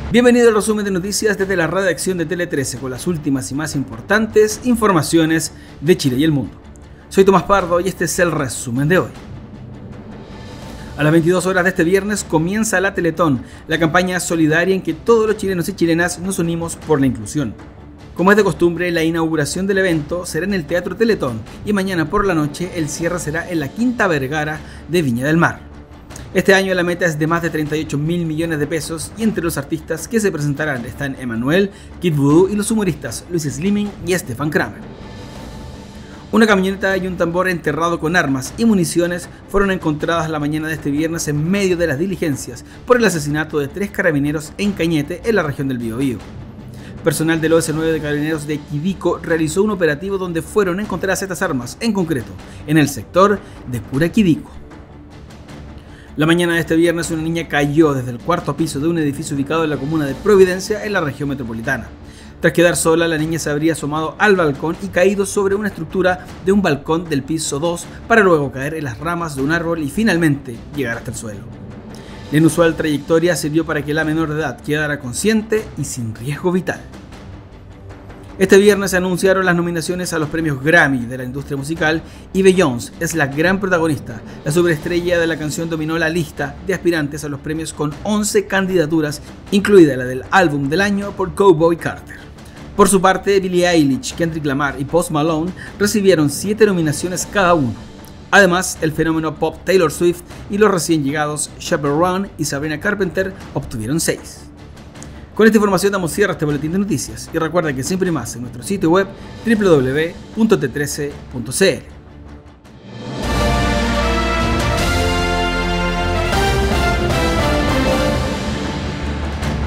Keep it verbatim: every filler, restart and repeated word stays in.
Bienvenido al resumen de noticias desde la redacción de Tele trece con las últimas y más importantes informaciones de Chile y el mundo. Soy Tomás Pardo y este es el resumen de hoy. A las veintidós horas de este viernes comienza la Teletón, la campaña solidaria en que todos los chilenos y chilenas nos unimos por la inclusión. Como es de costumbre, la inauguración del evento será en el Teatro Teletón y mañana por la noche el cierre será en la Quinta Vergara de Viña del Mar. Este año la meta es de más de treinta y ocho mil millones de pesos y entre los artistas que se presentarán están Emmanuel, Kid Voodoo y los humoristas Luis Slimming y Stefan Kramer. Una camioneta y un tambor enterrado con armas y municiones fueron encontradas la mañana de este viernes en medio de las diligencias por el asesinato de tres carabineros en Cañete, en la región del Biobío. Personal del O S nueve de Carabineros de Quidico realizó un operativo donde fueron encontradas estas armas, en concreto, en el sector de Cura Quidico. La mañana de este viernes una niña cayó desde el cuarto piso de un edificio ubicado en la comuna de Providencia, en la región metropolitana. Tras quedar sola, la niña se habría asomado al balcón y caído sobre una estructura de un balcón del piso dos para luego caer en las ramas de un árbol y finalmente llegar hasta el suelo. La inusual trayectoria sirvió para que la menor de edad quedara consciente y sin riesgo vital. Este viernes se anunciaron las nominaciones a los premios Grammy de la industria musical y Beyoncé es la gran protagonista. La superestrella de la canción dominó la lista de aspirantes a los premios con once candidaturas, incluida la del álbum del año por Cowboy Carter. Por su parte, Billie Eilish, Kendrick Lamar y Post Malone recibieron siete nominaciones cada uno. Además, el fenómeno pop Taylor Swift y los recién llegados Chappell Roan y Sabrina Carpenter obtuvieron seis. Con esta información damos cierre a este boletín de noticias y recuerda que siempre más en nuestro sitio web doble u doble u doble u punto t trece punto c l.